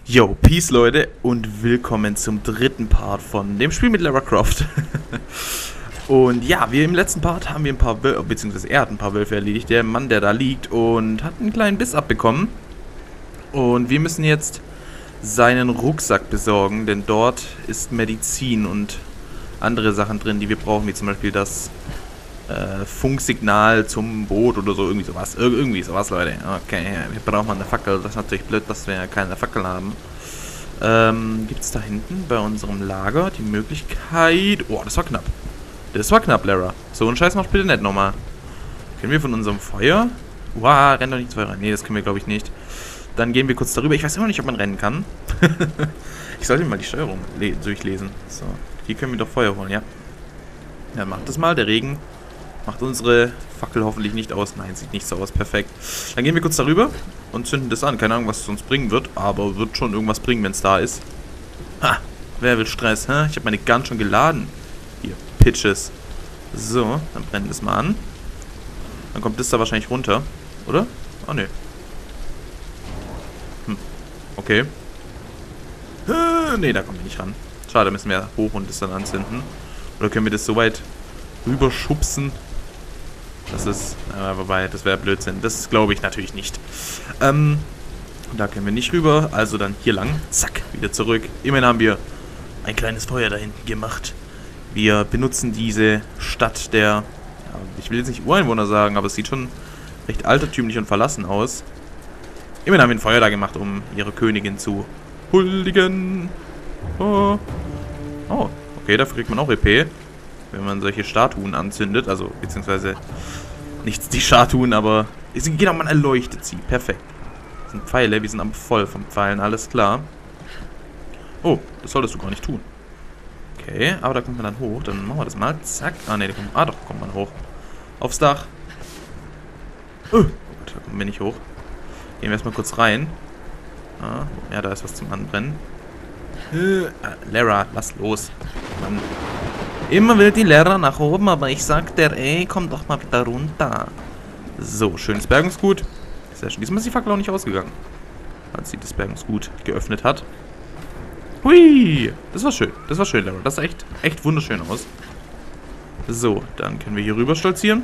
Yo, Peace Leute und willkommen zum dritten Part von dem Spiel mit Lara Croft. Und ja, wir im letzten Part haben wir ein paar Wölfe, beziehungsweise er hat ein paar Wölfe erledigt, der Mann, der da liegt, und hat einen kleinen Biss abbekommen. Und wir müssen jetzt seinen Rucksack besorgen, denn dort ist Medizin und andere Sachen drin, die wir brauchen, wie zum Beispiel das Funksignal zum Boot oder so, irgendwie sowas. Irgendwie sowas, Leute. Okay, wir brauchen eine Fackel. Das ist natürlich blöd, dass wir keine Fackel haben. Gibt es da hinten bei unserem Lager die Möglichkeit... Oh, das war knapp. Das war knapp, Lara. So einen Scheiß macht bitte nicht nochmal. Können wir von unserem Feuer... Wow, rennt doch nicht ins Feuer rein. Nee, das können wir, glaube ich, nicht. Dann gehen wir kurz darüber. Ich weiß immer nicht, ob man rennen kann. Ich sollte mir mal die Steuerung durchlesen. So, hier können wir doch Feuer holen, ja. Dann macht das mal. Der Regen macht unsere Fackel hoffentlich nicht aus. Nein, sieht nicht so aus. Perfekt. Dann gehen wir kurz darüber und zünden das an. Keine Ahnung, was es uns bringen wird, aber wird schon irgendwas bringen, wenn es da ist. Ha! Wer will Stress, hä? Ich habe meine Gun schon geladen. Hier, Pitches. So, dann brennen wir das mal an. Dann kommt das da wahrscheinlich runter. Oder? Oh, ne. Okay. Ne, da kommen wir nicht ran. Schade, müssen wir hoch und das dann anzünden. Oder können wir das so weit rüberschubsen? Das ist, wobei, das wäre Blödsinn. Das glaube ich natürlich nicht. Da können wir nicht rüber, also dann hier lang. Zack, wieder zurück. Immerhin haben wir ein kleines Feuer da hinten gemacht. Wir benutzen diese Stadt der, ja, ich will jetzt nicht Ureinwohner sagen, aber es sieht schon recht altertümlich und verlassen aus. Immerhin haben wir ein Feuer da gemacht, um ihre Königin zu huldigen. Oh, okay, dafür kriegt man auch EP. Wenn man solche Statuen anzündet, also beziehungsweise nicht die Statuen, aber genau, man erleuchtet sie. Perfekt. Das sind Pfeile, wir sind aber voll vom Pfeilen, alles klar. Oh, das solltest du gar nicht tun. Okay, aber da kommt man dann hoch, dann machen wir das mal. Zack. Ah, ne, doch, kommt man hoch. Aufs Dach. Oh Gott, da kommen wir nicht hoch. Gehen wir erstmal kurz rein. Ah, ja, da ist was zum Anbrennen. Lara, lass los. Mann. Immer will die Lara nach oben, aber ich sag der, ey, komm doch mal wieder runter. So, schönes Bergungsgut. Sehr schön. Diesmal ist die Fackel auch nicht ausgegangen, als sie das Bergungsgut geöffnet hat. Hui! Das war schön. Das war schön, Lara. Das sah echt wunderschön aus. So, dann können wir hier rüber stolzieren.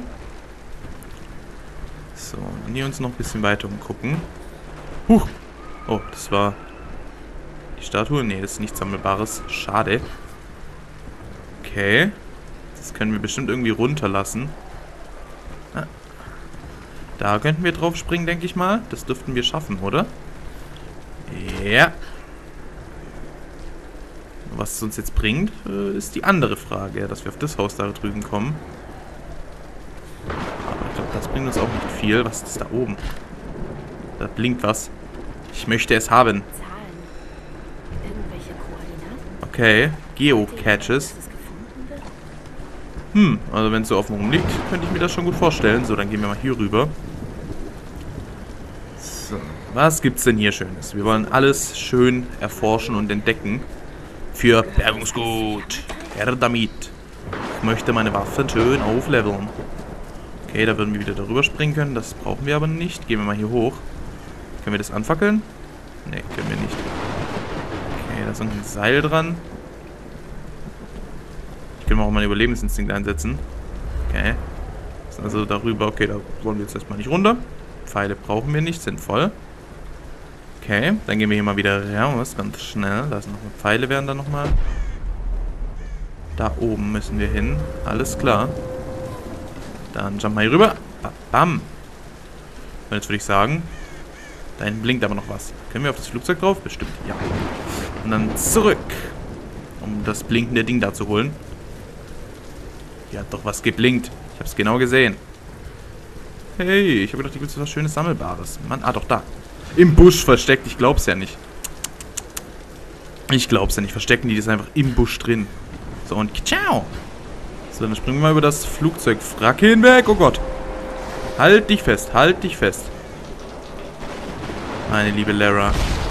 So, dann hier uns noch ein bisschen weiter umgucken. Huch! Oh, das war die Statue. Nee, das ist nichts Sammelbares. Schade. Okay. Das können wir bestimmt irgendwie runterlassen. Ah. Da könnten wir drauf springen, denke ich mal. Das dürften wir schaffen, oder? Ja. Was es uns jetzt bringt, ist die andere Frage. Dass wir auf das Haus da drüben kommen. Aber ich glaube, das bringt uns auch nicht viel. Was ist da oben? Da blinkt was. Ich möchte es haben. Okay. Geocaches. Also wenn es so offen rumliegt, könnte ich mir das schon gut vorstellen. So, dann gehen wir mal hier rüber. So, was gibt's denn hier Schönes? Wir wollen alles schön erforschen und entdecken. Für Bergungsgut. Her damit. Ich möchte meine Waffen schön aufleveln. Okay, da würden wir wieder darüber springen können. Das brauchen wir aber nicht. Gehen wir mal hier hoch. Können wir das anfackeln? Ne, können wir nicht. Okay, da ist ein Seil dran. Ich kann auch mal einen Überlebensinstinkt einsetzen. Okay. Ist also darüber. Okay, da wollen wir jetzt erstmal nicht runter. Pfeile brauchen wir nicht, sind voll. Okay, dann gehen wir hier mal wieder raus, ganz schnell. Da sind noch Pfeile, werden da nochmal. Da oben müssen wir hin. Alles klar. Dann jump mal hier rüber. Bam. Und jetzt würde ich sagen, da hinten blinkt aber noch was. Können wir auf das Flugzeug drauf? Bestimmt, ja. Und dann zurück, um das blinkende Ding da zu holen. Hier hat doch was geblinkt. Ich habe es genau gesehen. Hey, ich habe gedacht, ich will was Schönes Sammelbares. Mann, doch da. Im Busch versteckt. Ich glaub's ja nicht. Ich glaub's ja nicht. Verstecken die das einfach im Busch drin. So, und ciao. So, dann springen wir mal über das Flugzeugwrack hinweg. Oh Gott. Halt dich fest. Halt dich fest. Meine liebe Lara.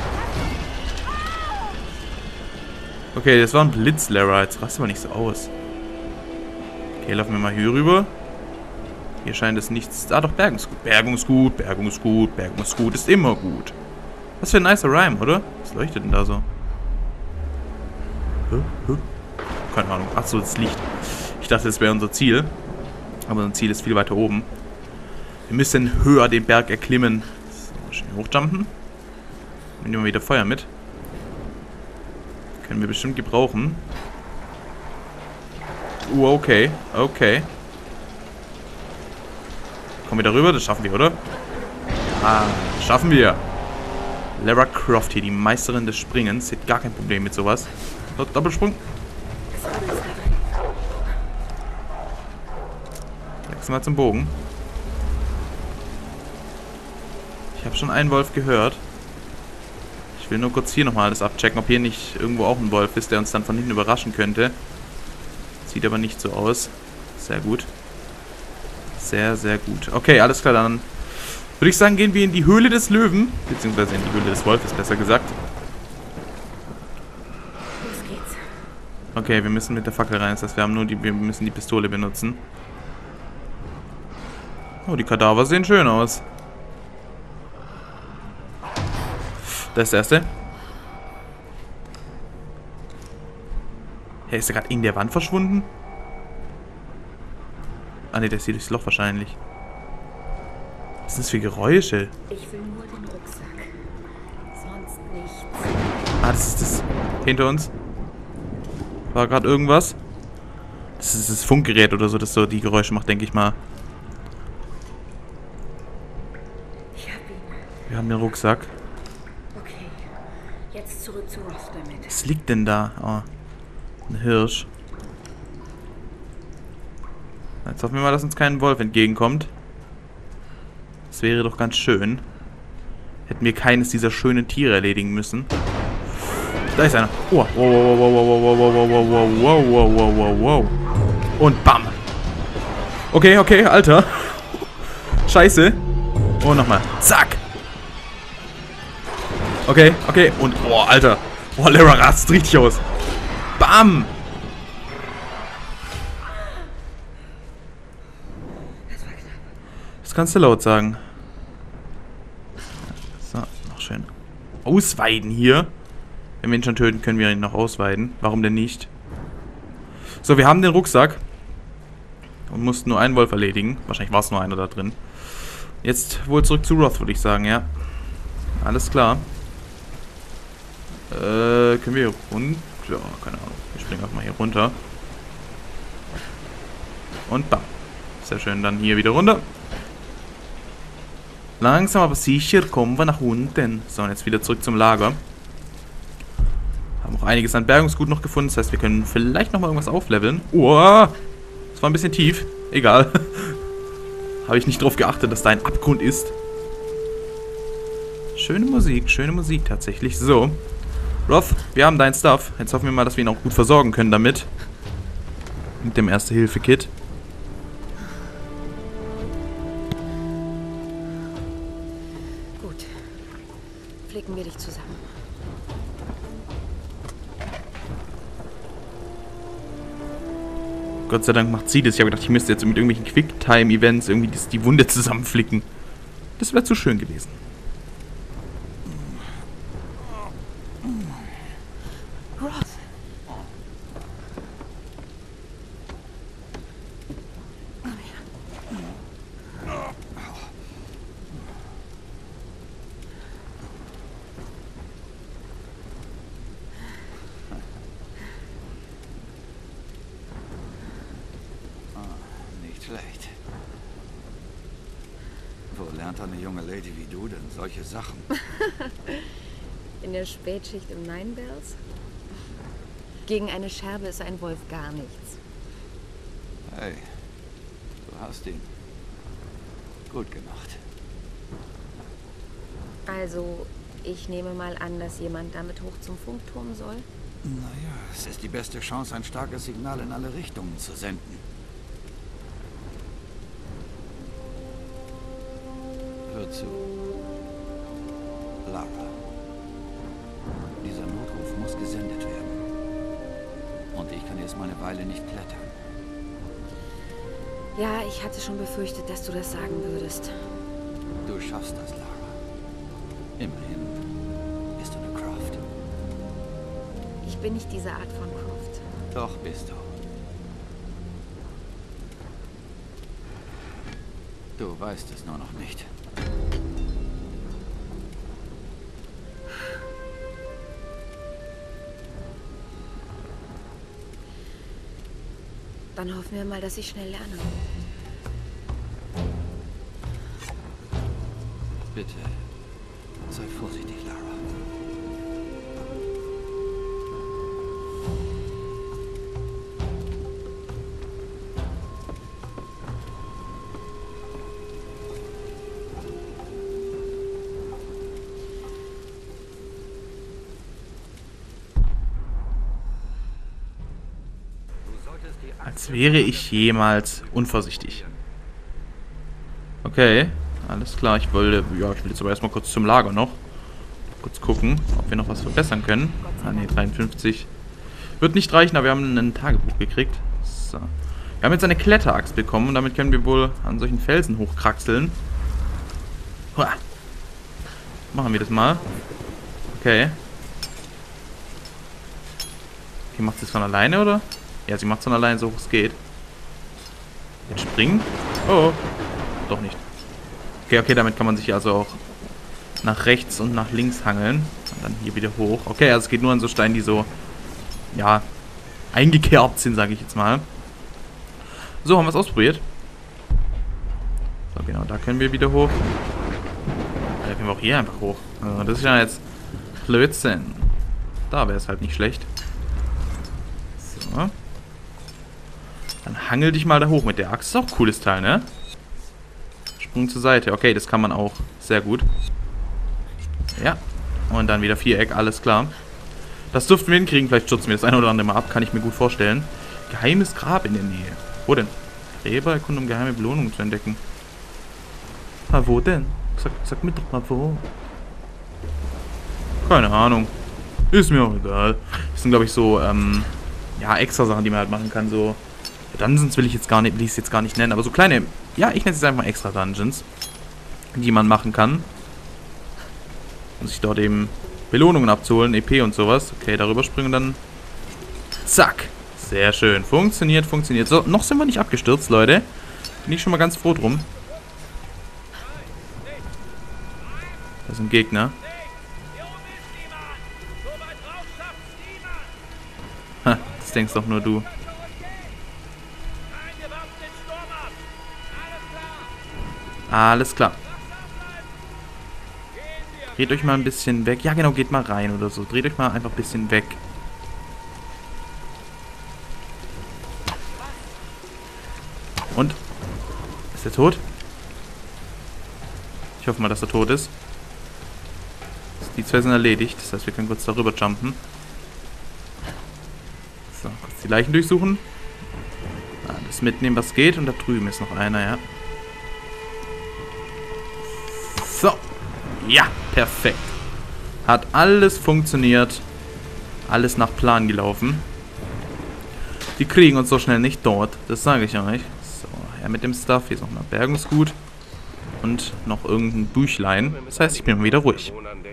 Okay, das war ein Blitz, Lara. Jetzt rast aber nicht so aus. Okay, laufen wir mal hier rüber. Hier scheint es nichts... Ah, doch, Bergungsgut. Bergungsgut, Bergungsgut, Bergungsgut ist immer gut. Was für ein nicer Rhyme, oder? Was leuchtet denn da so? Keine Ahnung. Achso, das Licht. Ich dachte, das wäre unser Ziel. Aber unser Ziel ist viel weiter oben. Wir müssen höher den Berg erklimmen. So, schön hochjumpen. Nehmen wir wieder Feuer mit. Können wir bestimmt gebrauchen. Okay. Okay. Kommen wir darüber? Das schaffen wir, oder? Ah, schaffen wir. Lara Croft hier, die Meisterin des Springens. Sie hat gar kein Problem mit sowas. Doppelsprung. Wechseln wir zum Bogen. Ich habe schon einen Wolf gehört. Ich will nur kurz hier nochmal alles abchecken, ob hier nicht irgendwo auch ein Wolf ist, der uns dann von hinten überraschen könnte. Sieht aber nicht so aus. Sehr gut. Sehr, sehr gut. Okay, alles klar, dann würde ich sagen, gehen wir in die Höhle des Löwen. Beziehungsweise in die Höhle des Wolfes, besser gesagt. Los geht's. Okay, wir müssen mit der Fackel rein. Das heißt, wir müssen die Pistole benutzen. Oh, die Kadaver sehen schön aus. Das ist der erste. Hey, ist der gerade in der Wand verschwunden? Ah ne, der ist hier durchs Loch wahrscheinlich. Was sind das für Geräusche? Ich will nur den Rucksack. Sonst nichts. Ah, das ist das. Hinter uns. War gerade irgendwas? Das ist das Funkgerät oder so, das so die Geräusche macht, denke ich mal. Ich hab ihn. Wir haben den Rucksack. Okay. Jetzt zurück zu Roth damit. Was liegt denn da? Oh, ein Hirsch. Jetzt hoffen wir mal, dass uns kein Wolf entgegenkommt. Das wäre doch ganz schön. Hätten wir keines dieser schönen Tiere erledigen müssen. Da ist einer. Oh, wow, wow, wow, wow, wow, wow, wow, wow, wow, wow, wow. Und bam. Okay, okay, Alter. Scheiße. Und nochmal. Zack. Okay, okay. Und, oh, Alter. Oh, Lara rast richtig aus. Bam. Das kannst du laut sagen. So, noch schön ausweiden hier. Wenn wir ihn schon töten, können wir ihn noch ausweiden. Warum denn nicht? So, wir haben den Rucksack. Und mussten nur einen Wolf erledigen. Wahrscheinlich war es nur einer da drin. Jetzt wohl zurück zu Roth, würde ich sagen, ja. Alles klar. Können wir hier runter? Ja, keine Ahnung. Wir springen einfach mal hier runter. Und bam. Sehr schön, dann hier wieder runter. Langsam aber sicher kommen wir nach unten. So, und jetzt wieder zurück zum Lager. Haben auch einiges an Bergungsgut noch gefunden. Das heißt, wir können vielleicht nochmal irgendwas aufleveln. Uah, das war ein bisschen tief. Egal. Habe ich nicht drauf geachtet, dass da ein Abgrund ist. Schöne Musik tatsächlich. So. Roth, wir haben dein Stuff. Jetzt hoffen wir mal, dass wir ihn auch gut versorgen können damit. Mit dem Erste-Hilfe-Kit. Gut. Flicken wir dich zusammen. Gott sei Dank macht sie das. Ich habe gedacht, ich müsste jetzt mit irgendwelchen Quicktime-Events irgendwie die Wunde zusammenflicken. Das wäre zu schön gewesen. Roth! Nicht schlecht. Wo lernt eine junge Lady wie du denn solche Sachen? In der Spätschicht im Ninebells? Gegen eine Scherbe ist ein Wolf gar nichts. Hey, du hast ihn gut gemacht. Also, ich nehme mal an, dass jemand damit hoch zum Funkturm soll? Naja, es ist die beste Chance, ein starkes Signal in alle Richtungen zu senden. Hör zu. Lara. Dieser Notruf muss gesendet werden. Und ich kann jetzt mal eine Weile nicht klettern. Ja, ich hatte schon befürchtet, dass du das sagen würdest. Du schaffst das, Lara. Immerhin bin nicht diese Art von Croft. Doch bist du. Du weißt es nur noch nicht. Dann hoffen wir mal, dass ich schnell lerne. Bitte, sei vorsichtig, Lara. Als wäre ich jemals unvorsichtig. Okay, alles klar. Ich will jetzt aber erstmal kurz zum Lager noch. Kurz gucken, ob wir noch was verbessern können. Ah ne, 53. Wird nicht reichen, aber wir haben ein Tagebuch gekriegt. So. Wir haben jetzt eine Kletteraxt bekommen und damit können wir wohl an solchen Felsen hochkraxeln. Hua. Machen wir das mal. Okay. Okay, macht sie es von alleine, oder? Ja, sie macht es von alleine, so hoch es geht. Jetzt springen. Oh. Doch nicht. Okay, damit kann man sich also auch nach rechts und nach links hangeln. Und dann hier wieder hoch. Okay, also es geht nur an so Steinen, die so, ja, eingekerbt sind, sage ich jetzt mal. So, haben wir es ausprobiert. So, genau, da können wir wieder hoch. Da können wir auch hier einfach hoch. Also, das ist ja jetzt Blödsinn. Da wäre es halt nicht schlecht. So. Dann hangel dich mal da hoch mit der Axt. Ist auch ein cooles Teil, ne? Sprung zur Seite. Okay, das kann man auch. Sehr gut. Ja. Und dann wieder Viereck. Alles klar. Das dürften wir hinkriegen. Vielleicht stürzen wir das eine oder andere mal ab. Kann ich mir gut vorstellen. Geheimes Grab in der Nähe. Wo denn? Gräber erkunden, um geheime Belohnungen zu entdecken. Na, wo denn? Sag mir doch mal wo. Keine Ahnung. Ist mir auch egal. Das sind, glaube ich, so, ja, extra Sachen, die man halt machen kann. So Dungeons will ich es jetzt gar nicht nennen, aber so kleine, ja, ich nenne es einfach mal extra Dungeons, die man machen kann. Um sich dort eben Belohnungen abzuholen, EP und sowas. Okay, darüber springen dann. Zack. Sehr schön. Funktioniert, funktioniert. So, noch sind wir nicht abgestürzt, Leute. Bin ich schon mal ganz froh drum. Da ist ein Gegner. Ha, das denkst doch nur du. Alles klar. Dreht euch mal ein bisschen weg. Ja, genau, geht mal rein oder so. Dreht euch mal einfach ein bisschen weg. Und? Ist er tot? Ich hoffe mal, dass er tot ist. Die zwei sind erledigt. Das heißt, wir können kurz darüber jumpen. So, kurz die Leichen durchsuchen. Alles mitnehmen, was geht. Und da drüben ist noch einer, ja. So. Ja, perfekt. Hat alles funktioniert. Alles nach Plan gelaufen. Die kriegen uns so schnell nicht dort. Das sage ich euch. So, her mit dem Stuff. Hier ist noch ein Bergungsgut. Und noch irgendein Büchlein. Das heißt, ich bin mal wieder ruhig.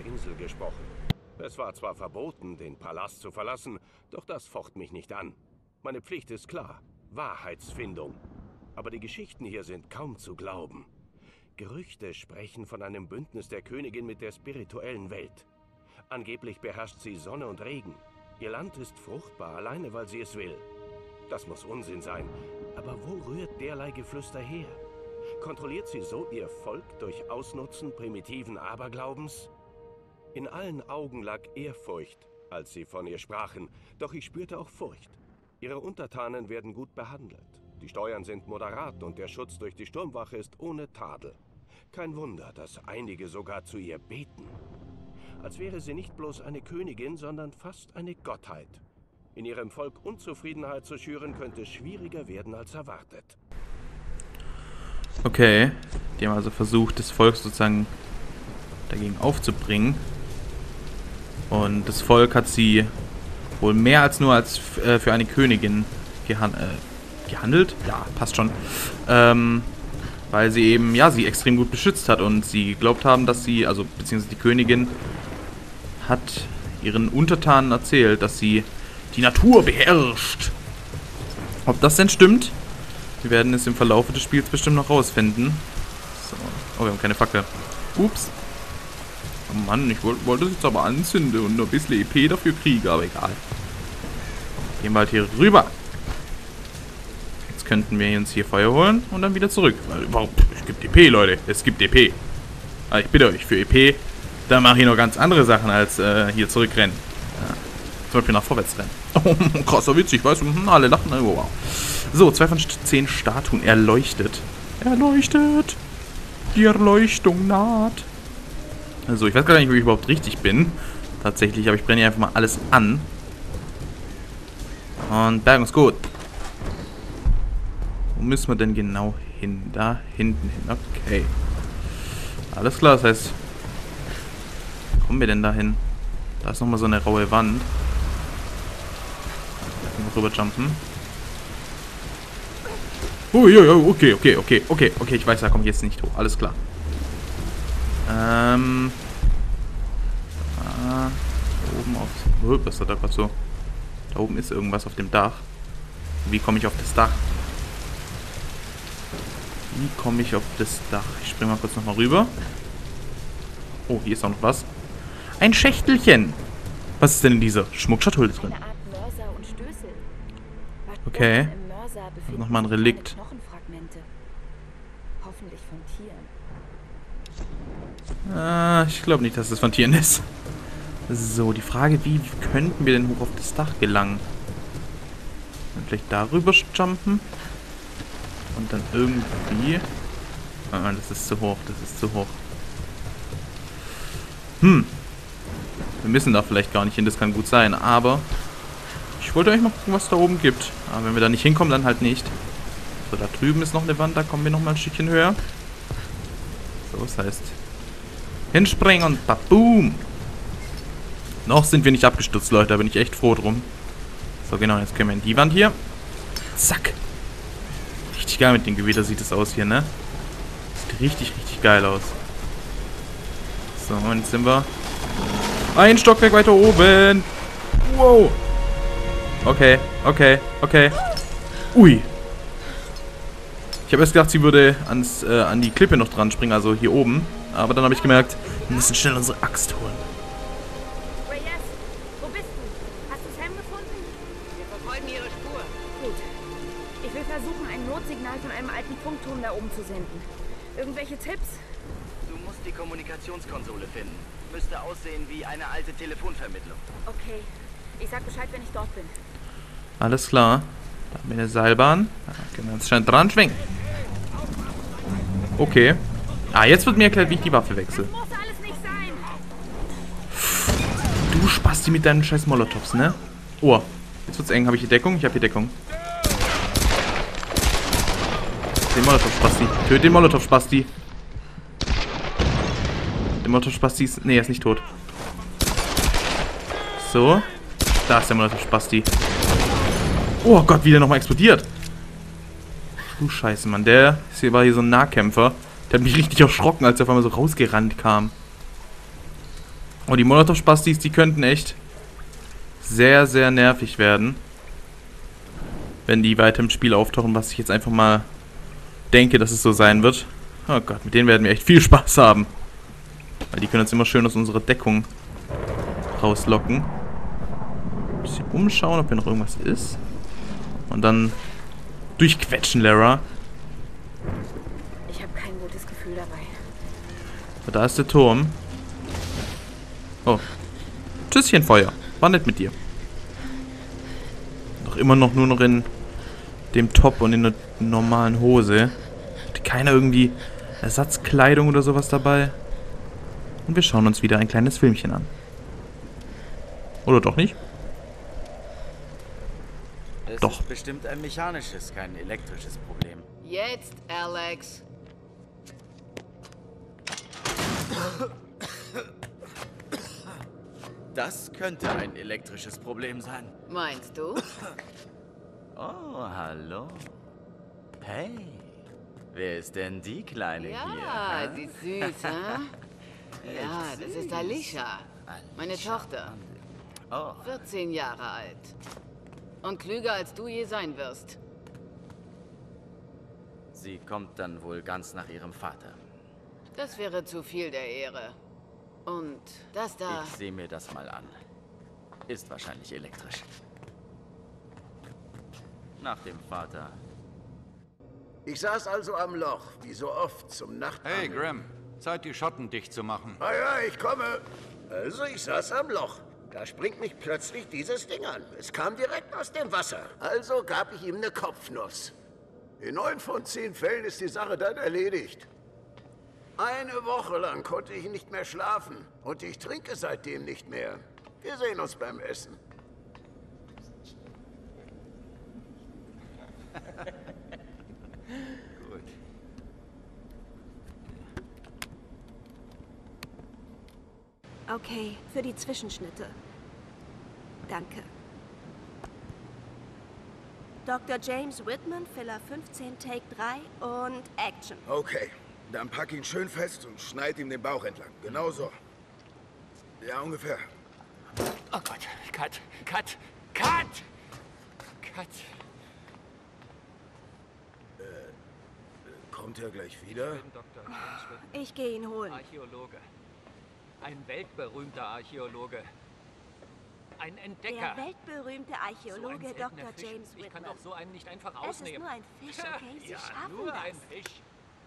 Es war zwar verboten, den Palast zu verlassen, doch das focht mich nicht an. Meine Pflicht ist klar. Wahrheitsfindung. Aber die Geschichten hier sind kaum zu glauben. Gerüchte sprechen von einem Bündnis der Königin mit der spirituellen Welt. Angeblich beherrscht sie Sonne und Regen. Ihr Land ist fruchtbar, alleine weil sie es will. Das muss Unsinn sein. Aber wo rührt derlei Geflüster her? Kontrolliert sie so ihr Volk durch Ausnutzen primitiven Aberglaubens? In allen Augen lag Ehrfurcht, als sie von ihr sprachen. Doch ich spürte auch Furcht. Ihre Untertanen werden gut behandelt. Die Steuern sind moderat und der Schutz durch die Sturmwache ist ohne Tadel. Kein Wunder, dass einige sogar zu ihr beten. Als wäre sie nicht bloß eine Königin, sondern fast eine Gottheit. In ihrem Volk Unzufriedenheit zu schüren, könnte schwieriger werden als erwartet. Okay, die haben also versucht, das Volk sozusagen dagegen aufzubringen. Und das Volk hat sie wohl mehr als nur als für eine Königin gehandelt. Ja, passt schon. Weil sie eben, ja, sie extrem gut beschützt hat und sie geglaubt haben, dass sie, also beziehungsweise die Königin hat ihren Untertanen erzählt, dass sie die Natur beherrscht. Ob das denn stimmt? Wir werden es im Verlauf des Spiels bestimmt noch rausfinden. So. Oh, wir haben keine Fackel. Ups. Oh Mann, ich wollte das jetzt aber anzünden und noch ein bisschen EP dafür kriege, aber egal. Gehen wir halt hier rüber. Jetzt könnten wir uns hier Feuer holen und dann wieder zurück. Weil überhaupt, es gibt EP, Leute. Es gibt EP. Aber ich bitte euch, für EP, da mache ich noch ganz andere Sachen als hier zurückrennen. Ja. Zum Beispiel nach vorwärts rennen. Oh, krasser Witz, ich weiß, alle lachen. Oh, wow. So, 2 von 10 Statuen erleuchtet. Erleuchtet. Die Erleuchtung naht. Also, ich weiß gar nicht, ob ich überhaupt richtig bin. Tatsächlich, aber ich brenne hier einfach mal alles an. Und Bergung ist gut. Wo müssen wir denn genau hin? Da hinten hin. Okay. Alles klar, das heißt... Wo kommen wir denn da hin? Da ist nochmal so eine raue Wand. Da können wir rüberjumpen. Okay, ich weiß, da komme ich jetzt nicht hoch. Alles klar. Oben auf... Was ist da gerade so? Da oben ist irgendwas auf dem Dach. Wie komme ich auf das Dach? Wie komme ich auf das Dach? Ich springe mal kurz nochmal rüber. Oh, hier ist auch noch was. Ein Schächtelchen. Was ist denn in dieser Schmuckschatulle drin? Eine Art Mörser und Stößel. Okay. Im Mörser befinden Nochmal ein sich Relikt. Knochenfragmente. Hoffentlich von Tieren. Ah, ich glaube nicht, dass das von Tieren ist. So, die Frage, wie könnten wir denn hoch auf das Dach gelangen? Und vielleicht darüber jumpen? Und dann irgendwie... Ah, das ist zu hoch, das ist zu hoch. Wir müssen da vielleicht gar nicht hin, das kann gut sein, aber... Ich wollte eigentlich mal gucken, was da oben gibt. Aber wenn wir da nicht hinkommen, dann halt nicht. So, da drüben ist noch eine Wand, da kommen wir noch mal ein Stückchen höher. So, das heißt... Hinspringen und baboom! Noch sind wir nicht abgestürzt, Leute. Da bin ich echt froh drum. So, genau. Jetzt können wir in die Wand hier. Zack. Richtig geil mit dem Gewitter sieht es aus hier, ne? Sieht richtig, richtig geil aus. So, und jetzt sind wir... Ein Stockwerk weiter oben. Wow. Okay. Ui. Ich habe erst gedacht, sie würde an die Klippe noch dran springen, also hier oben. Aber dann habe ich gemerkt, wir müssen schnell unsere Axt holen. Wo bist du? Hast du Sam gefunden? Wir verfolgen ihre Spur. Gut. Ich will versuchen, ein Notsignal von einem alten Funkturm da oben zu senden. Irgendwelche Tipps? Du musst die Kommunikationskonsole finden. Müsste aussehen wie eine alte Telefonvermittlung. Okay. Ich sag Bescheid, wenn ich dort bin. Alles klar. Da haben wir eine Seilbahn. Da können wir uns schnell dran schwingen. Okay. Ah, jetzt wird mir erklärt, wie ich die Waffe wechsle. Das muss alles nicht sein. Du Spasti mit deinen scheiß Molotovs, ne? Oh, jetzt wird's eng. Habe ich hier Deckung? Ich habe hier Deckung. Den Molotov-Spasti. Töte den Molotov-Spasti. Der Molotov-Spasti ist... Ne, er ist nicht tot. So. Da ist der Molotov-Spasti. Oh Gott, wie der nochmal explodiert. Du Scheiße, Mann. Der war hier so ein Nahkämpfer. Der hat mich richtig erschrocken, als er auf einmal so rausgerannt kam. Oh, die Molotov-Spastis, die könnten echt sehr, sehr nervig werden. Wenn die weiter im Spiel auftauchen, was ich jetzt einfach mal denke, dass es so sein wird. Oh Gott, mit denen werden wir echt viel Spaß haben. Weil die können uns immer schön aus unserer Deckung rauslocken. Ein bisschen umschauen, ob hier noch irgendwas ist. Und dann durchquetschen, Lara. Ich habe kein gutes Gefühl dabei. Da ist der Turm. Oh. Tschüsschen, Feuer. War nett mit dir. Doch immer noch nur noch in dem Top und in der normalen Hose. Hat keiner irgendwie Ersatzkleidung oder sowas dabei. Und wir schauen uns wieder ein kleines Filmchen an. Oder doch nicht? Es Doch. ist bestimmt ein mechanisches, kein elektrisches Problem. Jetzt, Alex. Das könnte ein elektrisches Problem sein. Meinst du? Oh, hallo. Hey, wer ist denn die Kleine Ja, hier? sie ist süß, hä? Ja, das ist Alicia, meine Tochter. Oh, 14 Jahre alt. Und klüger als du je sein wirst. sie kommt dann wohl ganz nach ihrem Vater. Das wäre zu viel der Ehre. Und das da... Ich sehe mir das mal an. Ist wahrscheinlich elektrisch. Nach dem Vater. Ich saß also am Loch, wie so oft, zum Nachtangeln. Hey, Graham. Zeit, die Schotten dicht zu machen. Ah ja, ich komme. Also, ich saß am Loch. Da springt mich plötzlich dieses Ding an. Es kam direkt aus dem Wasser. Also gab ich ihm eine Kopfnuss. In 9 von 10 Fällen ist die Sache dann erledigt. Eine Woche lang konnte ich nicht mehr schlafen. Und ich trinke seitdem nicht mehr. Wir sehen uns beim Essen. Gut. Okay, für die Zwischenschnitte. Danke. Dr. James Whitman, Filler 15, Take 3 und Action. Okay, dann pack ihn schön fest und schneid ihm den Bauch entlang. Genau so. Ja, ungefähr. Oh Gott. Cut. Cut. Cut! Cut. Kommt er gleich wieder? Dr. James Whitman, Ich gehe ihn holen. Archäologe. Ein weltberühmter Archäologe. Ein Entdecker. Der weltberühmte Archäologe So ein seltener Dr. Fisch. James Ich kann Whitman. doch so einen nicht einfach Es ist ausnehmen. nur ein Fisch, okay? Sie Ja, schaffen nur das. ein Fisch.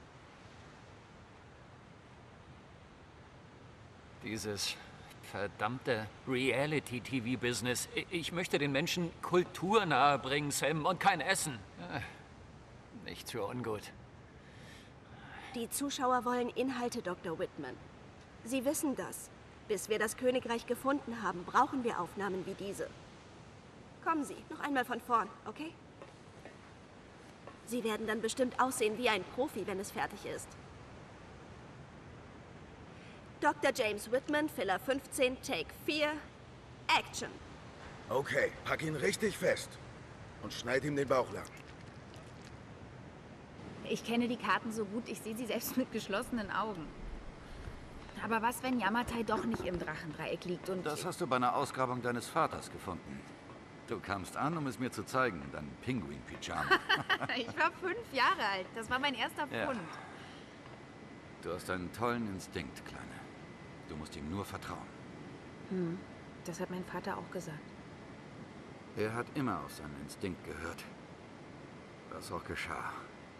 Dieses verdammte Reality-TV-Business. Ich möchte den Menschen Kultur nahebringen, Sam, und kein Essen. Nichts für ungut. Die Zuschauer wollen Inhalte, Dr. Whitman. Sie wissen das. Bis wir das Königreich gefunden haben, brauchen wir Aufnahmen wie diese. Kommen Sie, noch einmal von vorn, okay? Sie werden dann bestimmt aussehen wie ein Profi, wenn es fertig ist. Dr. James Whitman, Filler 15, Take 4, Action. Okay, pack ihn richtig fest. Und schneid ihm den Bauch lang. Ich kenne die Karten so gut, ich sehe sie selbst mit geschlossenen Augen. Aber was, wenn Yamatai doch nicht im Drachendreieck liegt und... Das hast du bei einer Ausgrabung deines Vaters gefunden. Du kamst an, um es mir zu zeigen, dein Pinguin-Pyjama. Ich war 5 Jahre alt, das war mein erster Ja. Pfund. Du hast einen tollen Instinkt, Kleine. Du musst ihm nur vertrauen. Das hat mein Vater auch gesagt. Er hat immer auf seinen Instinkt gehört. Was auch geschah.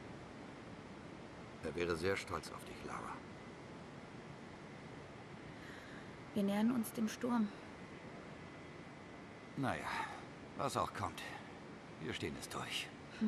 Er wäre sehr stolz auf dich, Lara. Wir nähern uns dem Sturm. Naja, was auch kommt. Wir stehen es durch.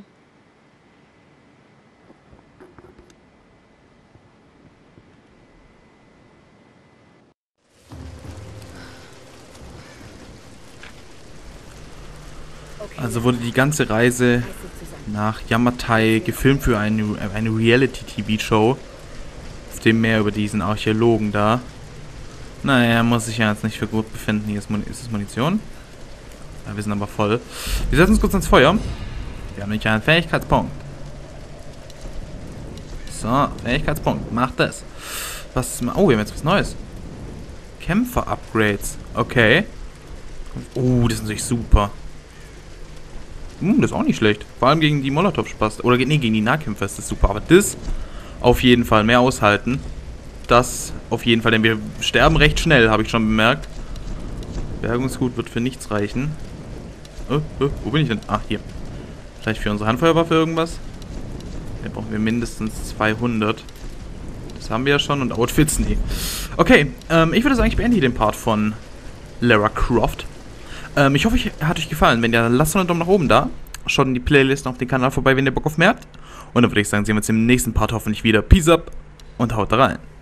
Also wurde die ganze Reise nach Yamatai gefilmt für eine Reality-TV-Show. Auf dem mehr über diesen Archäologen da. Naja, muss sich ja jetzt nicht für gut befinden. Hier ist es Munition. Ja, wir sind aber voll. Wir setzen uns kurz ans Feuer. Wir haben nämlich einen Fähigkeitspunkt. So, Fähigkeitspunkt. Macht das. Was? Oh, wir haben jetzt was Neues. Kämpfer-Upgrades. Okay. Oh, das ist natürlich super. Das ist auch nicht schlecht. Vor allem gegen die Molotov-Spaß. Oder nee, gegen die Nahkämpfer ist das super. Aber das auf jeden Fall mehr aushalten. Das auf jeden Fall, denn wir sterben recht schnell, habe ich schon bemerkt. Bergungsgut wird für nichts reichen. Wo bin ich denn? Ach, hier. Vielleicht für unsere Handfeuerwaffe irgendwas? Hier brauchen wir mindestens 200. Das haben wir ja schon und Outfits, nee. Okay, ich würde sagen, ich beende hier den Part von Lara Croft. Ich hoffe, es hat euch gefallen. Wenn ja, dann lasst einen Daumen nach oben da. Schaut in die Playlisten auf den Kanal vorbei, wenn ihr Bock auf mehr habt. Und dann würde ich sagen, sehen wir uns im nächsten Part hoffentlich wieder. Peace up und haut rein.